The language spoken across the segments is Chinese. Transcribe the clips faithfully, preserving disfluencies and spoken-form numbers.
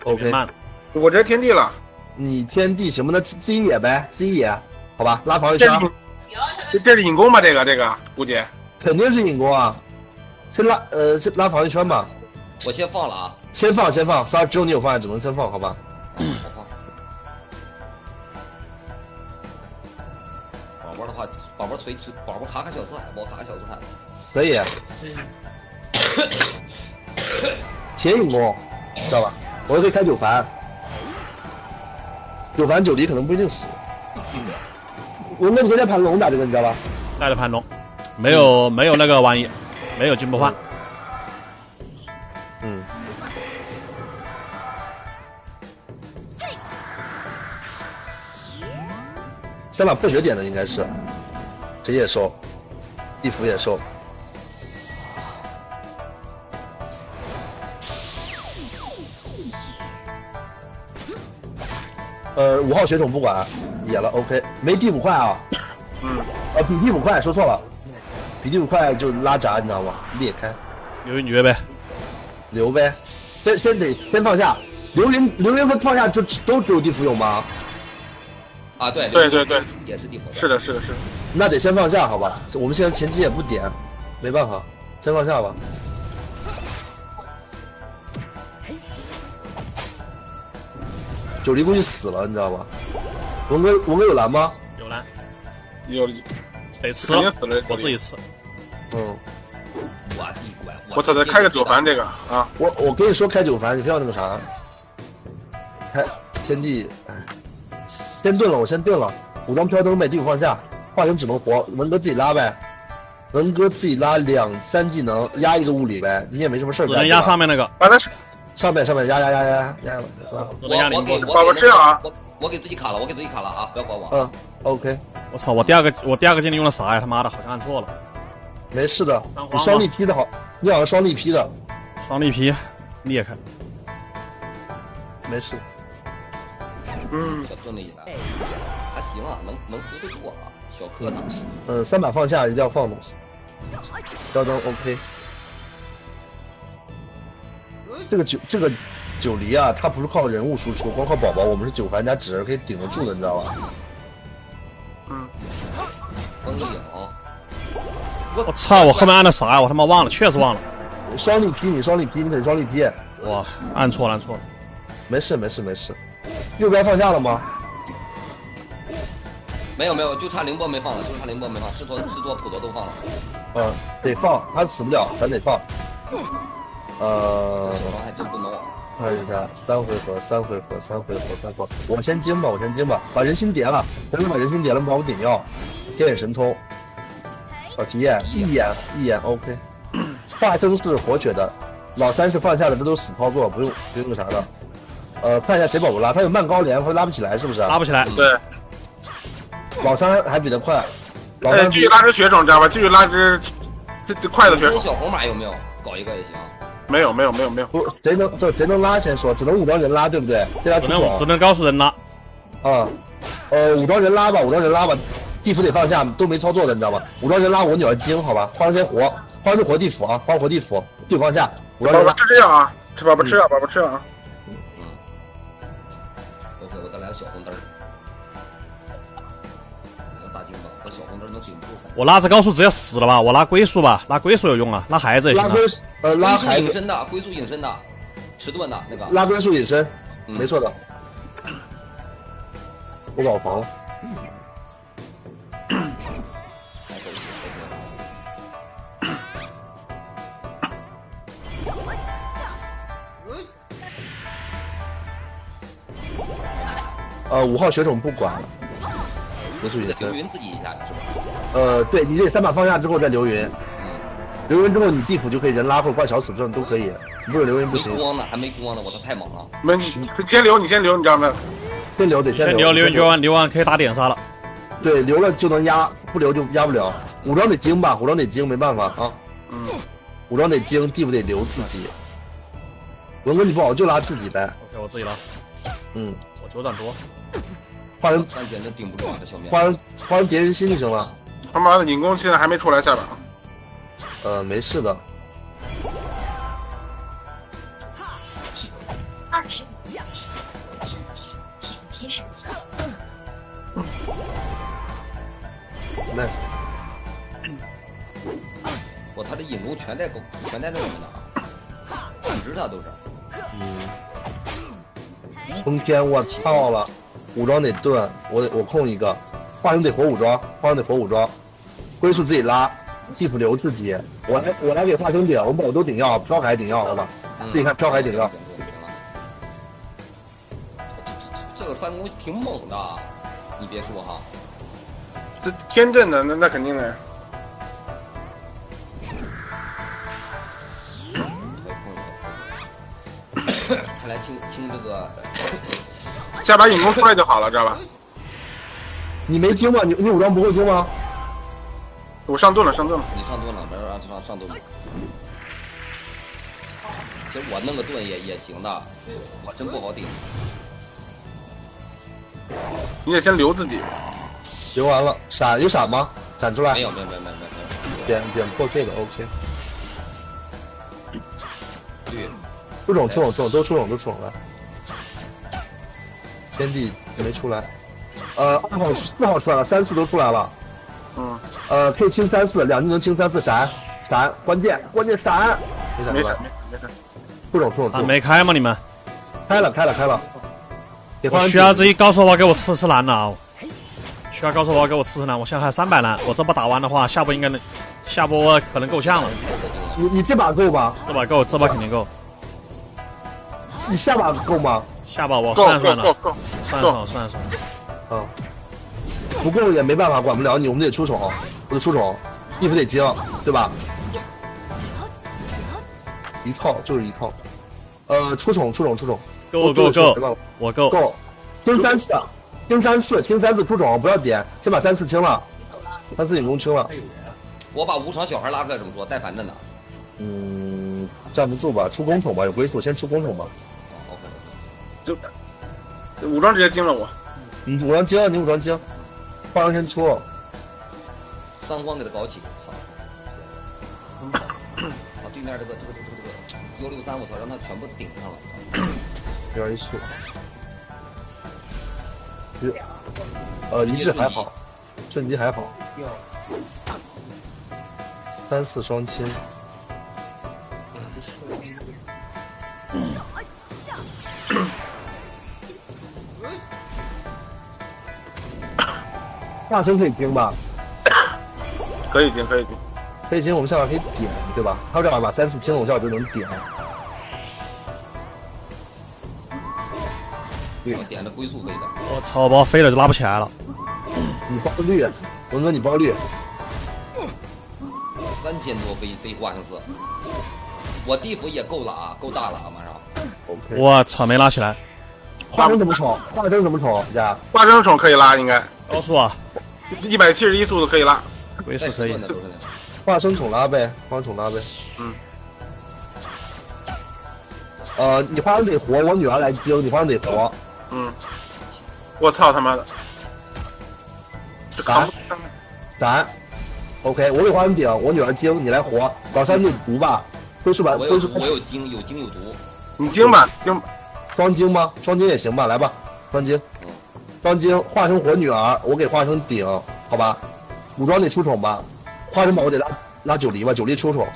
OK， 我直接天地了。 你天地行不？那自己野呗，自己野，好吧，拉防御圈。 这这是引攻吧？这个这个估计肯定是引攻啊，先拉呃先拉防御圈吧。 我先放了啊， 先放先放，三儿只有你有方案，只能先放，好吧？ 嗯，我放。宝宝的话，宝宝锤锤，宝宝卡卡小四海，我卡卡小四海。 可以。铁引攻，知道吧？我可以开九凡，九凡九离可能不一定死。文哥，你可以带盘龙打这个，你知道吧？ 带着盘龙，没有、嗯、没有那个玩意，没有金不换。 嗯。三把破血点的应该是，谁也收，地府也收。呃，五号血统不管，野了 OK， 没地府快啊。 嗯。 呃，比地府快，说错了，比地府快就拉闸，你知道吗？裂开。 留云绝呗。 留呗，先先得先放下。流云流云和放下就都只有地府有吗？ 啊，对对对对， 也是地府。 是的，是的，是的。 那得先放下，好吧？我们现在前期也不点，没办法，先放下吧。九离估计死了，你知道吧？文哥，文哥有蓝吗？ 有蓝， 有， 得吃了， 死了， 我自己吃。 嗯。 我操！再开个九凡这个啊！ 我我跟你说开九凡，你非要那个啥？开天地，哎，先遁了，我先遁了。武装飘灯呗，地府放下，化形只能活。文哥自己拉呗，文哥自己拉两三技能压一个物理呗，你也没什么事儿干。 只能压上面那个。 把他上面上面压压压压压了。 只能压零波。 宝宝吃药啊！ 我我给自己卡了，我给自己卡了啊！不要管我。 嗯 ，OK。 我操！我第二个我第二个技能用了啥呀？他妈的，好像按错了。 没事的，你双力劈的好，你好像双力劈的。 双力劈，裂开。 没事。 嗯。 小盾了一来，还行啊，能能扶得住啊，小磕他。 嗯，三把放下一定要放东西。吊灯 OK。这个九这个九离啊，它不是靠人物输出，光靠宝宝，我们是九凡加纸人可以顶得住的，你知道吧？ 嗯。 风影。 我操！我后面按的啥呀？我他妈忘了，确实忘了。 双力劈，你双力劈，你可是双力劈。 哇，按错了，按错了。 没事，没事，没事。右边放下了吗？ 没有没有，就差凌波没放了，就差凌波没放，狮驼狮驼普陀都放了。 嗯，得放，他死不了，咱得放。呃， 手上还真不能往。 看一下，三回合，三回合，三回合，三回合。我先精吧，我先精吧，把人心叠了，等你把人心叠了，把我顶掉。天眼神通。小奇眼一眼一眼 OK， 化生是活血的，老三是放下的，这都是死操作，不用不用那啥的。呃，看一下谁宝宝拉，他有慢高连，会拉不起来是不是？ 拉不起来。 对。 老三还比他快，老三继续拉只血种知道吧？继续拉只这这快的血种。 小红马有没有？搞一个也行。 没有没有没有没有。 不，谁能这谁能拉先说，只能武装人拉对不对？这只能只能告诉人拉。 啊，呃，武装人拉吧，武装人拉吧。地府得放下，都没操作的，你知道吗？武装人拉我女儿精，好吧？花先活，花是活地府啊，花活地府，地府放下，武装人拉。 吃这药啊，吃宝宝吃药，宝宝吃药啊。 嗯。OK， 我再来个小红灯儿，来个大金宝，这小红灯能顶住。 我拉着高速直接死了吧？我拉龟速吧，拉龟速有用啊，拉孩子也行啊。 拉龟呃拉孩子。 隐身的，龟速隐身的，迟钝的那个。 拉龟速隐身，没错的。我保防了。呃，五号血统不管了，不是隐身。 流云自己一下是吧？ 呃，对，你得三把放下之后再流云。嗯。流云之后，你地府就可以人拉或者挂小死症都可以，不是流云不行。 没光呢，还没光呢，我操，太猛了。 没，你先留，你先留，你知道吗？ 先留得先留。 留留留完留完可以打点杀了。 对，留了就能压，不留就压不了。武装得精吧，武装得精，没办法啊。 嗯。 武装得精，地府得留自己。文哥你不好就拉自己呗。 OK， 我自己拉。 嗯。 我九转多。 花人三卷真顶不住啊，这小面。 花人花人叠人心就行了。 他妈的引攻现在还没出来下把。 呃，没事的。 二十五秒前，请请请及时下。 那， 我他这引弓全在狗，全在那里呢啊，一直他都是。 嗯。冲天，我操了！武装得盾，我得我控一个，化生得活武装，化生得活武装，龟速自己拉，地府留自己，我来我来给化生顶，我们都顶药，飘海顶药，好吧？ 嗯、 自己看飘海顶药。 这个三攻挺猛的，你别说哈。 这天阵的那那肯定的。 看来清清这个， 下把引弓出来就好了，知道吧？ 你没听吗？你你武装不会听吗？ 我上盾了，上盾了。 你上盾了，别让上上盾了。其实我弄个盾也也行的，我真不好顶。 你得先留自己。 留完了，闪有闪吗？闪出来。 没有没有没有没有没有。 点点破这个 OK。 对。 出种出种出种都出种都出种了。天地没出来。呃，二号四号出来了，三四都出来了。 嗯。 呃，可以清三四，两技能清三四，闪闪，关键关键闪。没闪出来。 没闪。 出种出种。 闪没开吗？你们？ 开了开了开了。 我需要自己高手宝给我吃吃蓝了，需要高手宝给我吃吃蓝。我现在还三百蓝，我这把打完的话，下波应该能，下波可能够呛了。 你你这把够吧？ 这把够，这把肯定够。 你下把够吗？ 下把我算算了， 够够算算算算。 嗯，不够也没办法，管不了你，我们得出手，我得出手，衣服得精，对吧？一套就是一套，呃，出手出手出手。 够够够，我够够，清三四，清三四，清三四出种，不要点，先把三四清了，三四引弓清了。 我把无常小孩拉出来怎么说？带反阵的。 嗯，站不住吧？出弓筒吧，有龟速，先出弓筒吧。 哦 OK。就武装直接惊了我。 你武装惊，你武装惊，化生先出。 三荒给他搞起，操！把对面这个这个这个这个幺六三，我操，让他全部顶上了。 有点一速，呃，一致还好，瞬击还好，三四双清，化身可以精吧？ 可以精，可以精， 可以精，我们下把可以点，对吧？他这样把三四清了，我下把就能点。 我点的龟速可以的。 我操，把我飞了就拉不起来了。 你包绿，文哥你包绿。 三千多飞飞化生四，我地府也够了啊，够大了啊，马上。 OK。 我操，没拉起来。 化生怎么宠？化生怎么宠？家。 化生宠可以拉，应该。 高速啊。 一百七十一速度可以拉。 龟速可以。 化生宠拉呗，化生宠拉呗。 嗯。 呃，你化生得活，我女儿来精，你化生得活。 嗯，我操他妈的！ 闪闪 ，OK， 我给化生顶，我女儿精，你来活，老三你毒吧，龟速吧，龟速。 我有精，有精有毒。 你精吧，精， 双精吗？双精也行吧，来吧，双精，双精化生活女儿，我给化生顶，好吧，武装得出宠吧，化生宝我得拉拉九黎吧，九黎出宠。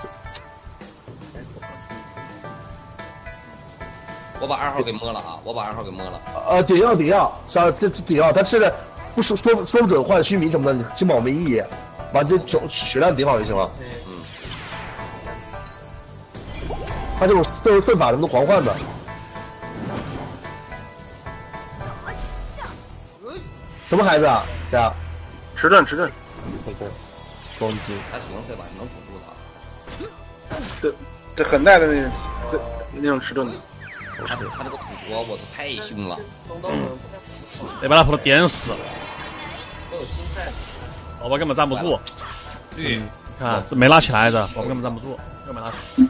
我把二号给摸了啊！我把二号给摸了。 呃，顶药顶药，上这顶药，他吃的不说说说不准换须弥什么的，你金宝没意义，把这种血量顶好就行了。 嗯。 他这种这种顺法什么都狂换的。什么孩子啊？家。 迟钝迟钝。 双击。 还行，这把能堵住他。这这很带的那种，那种迟钝的。 他他这个土国，我操，太凶了！ 得把他扑的点死。宝宝根本站不住。 对， 你看这没拉起来着，宝宝根本站不住，根本拉起来。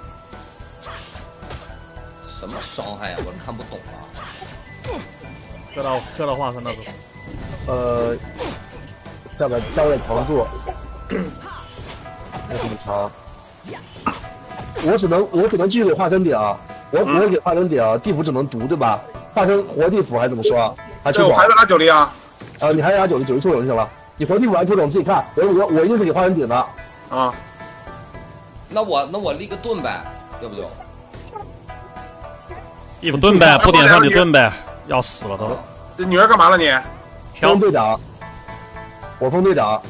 什么伤害啊？我看不懂啊。 磕到磕到化身那都是。 呃，下边下边扛住。那这么长。我只能我只能继续给化身顶。 我不会给化成点啊，地府只能毒对吧？化成活地府还怎么说？还出手？ 我还在打九力啊！ 啊，你还是打九力，九力出手就行了。你活地府还出手，你自己看。我我我一定是给化成顶的。 啊， 那我那我立个盾呗，对不对？ 地府盾呗，不点上你盾呗，要死了都。 这女儿干嘛了你？ 风队长，我风队长。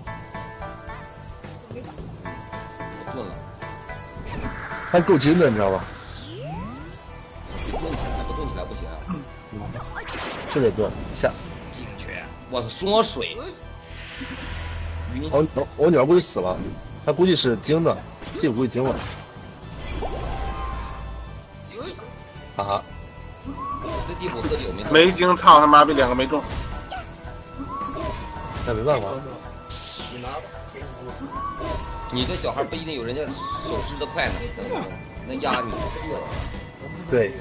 我盾了， 还够精的，你知道吧？ 盾起来不盾起来不行。 嗯，是得盾下。 进去，我缩水。 我我我女儿估计死了，她估计是精的，地府估计精了。啊！ 这地府自己有没？ 没精，操他妈逼两个没中。 那没办法。 你这小孩不一定有人家手施的快呢，能能能压你。 对。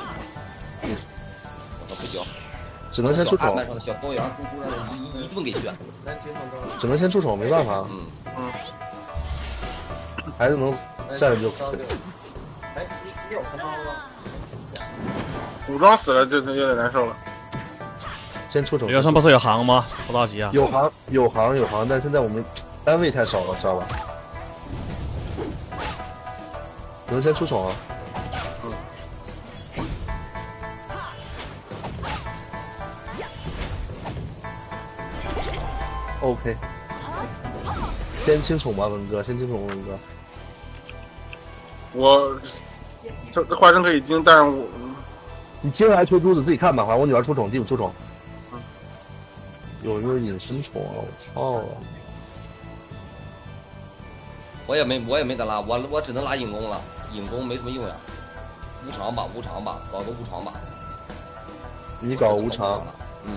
我操不行， 只能先出手。 案板上的小羔羊，一一顿给炫。 只能先出手，没办法。 嗯嗯。 孩子能站着就可以。 哎，你有看到吗？ 武装死了就就有点难受了。 先出手。 刘生不是有行吗？不着急啊。 有行有行有行，但现在我们单位太少了，知道吧？能先出手啊？ 嗯。 OK。先清宠吧，文哥，先清宠文哥。 我这这化身可以精，但是我。 你接下来求珠子自己看吧，反正我女儿出宠，地府出宠。 嗯。 有没有隐身宠啊？我操！ 我也没我也没得拉，我我只能拉引弓了，引弓没什么用呀。无常吧，无常吧，搞个无常吧。 你搞无常。 嗯。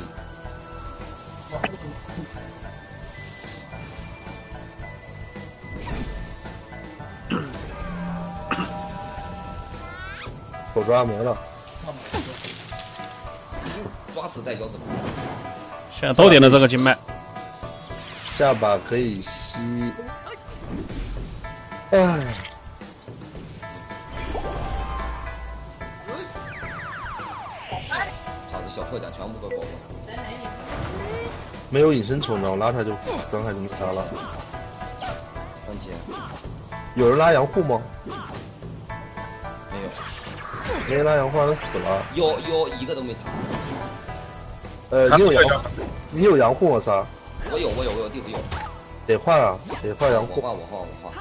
手抓没了。 抓死带小死。 现在都点了这个经脉。 下巴可以吸。哎。 操，这小破甲全部都搞过来。 没有隐身宠，我拉出来就伤害就没啥了。 三千。 有人拉杨护吗？ 没有。 没人拉杨护，他死了。 有有一个都没擦。 呃，你有杨，你有杨护吗？三儿？ 我有，我有，我有，地府有。 得换啊，得换杨护。 我换，我换，我换。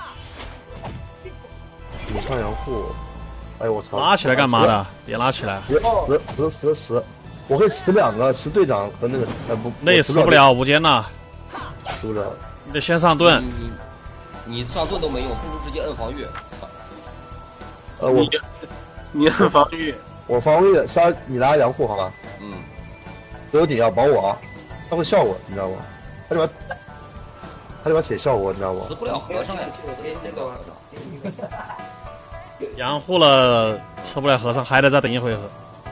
你换杨护。哎呦我操！ 拉起来干嘛的？别拉起来。 死死死死！我可以死两个，死队长和那个呃不， 那也死不了，无间呐。 死不了。 你得先上盾。 你你上盾都没用，不如直接摁防御。 呃我。 你摁防御。 我防御三儿，你拉杨护好吧？ 嗯。 有底要保我啊，他会笑我，你知道吗？他这把，他这把铁笑我，你知道吗？ 死不了和尚呀！ 杨护了，吃不了和尚，还得再等一回合。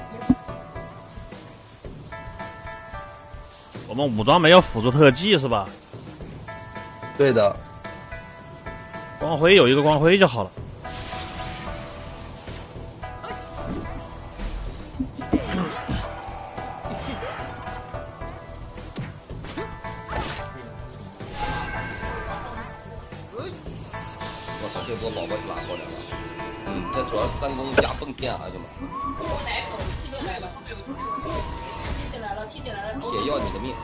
我们武装没有辅助特技是吧？ 对的。 光辉有一个光辉就好了。 这波宝宝拉过来了，嗯，这主要是三攻加蹦天啊，兄弟。铁要你的命。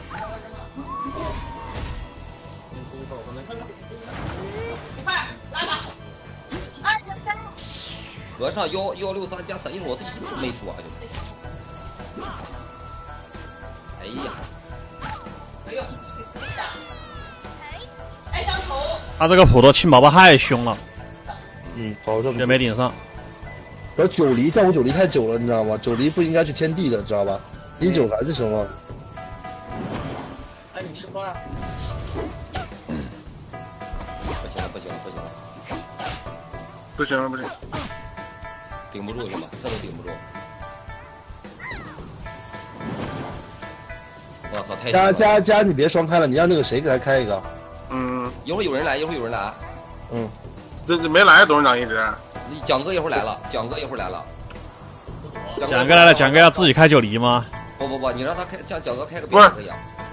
和尚幺幺六三加闪一，我这一次没出啊，兄弟。哎呀！哎呦！ 他这个普陀亲宝宝太凶了， 嗯，保证也没顶上。 而九离跳舞九离太久了，你知道吗？九离不应该去天地的，知道吧？顶九环就行了。 哎，你吃饭？ 不行了，不行了，不行了， 不行了，不行， 顶不住兄弟，这都顶不住。我操，太加加加！你别双开了，你让那个谁给他开一个。 嗯， 一会儿有人来，一会儿有人来。 嗯， 这这没来，董事长一直。 蒋哥一会儿来了，蒋哥一会儿来了。 蒋哥来了，蒋哥要自己开九黎吗？ 不不不，你让他开，叫蒋哥开个不是可以啊。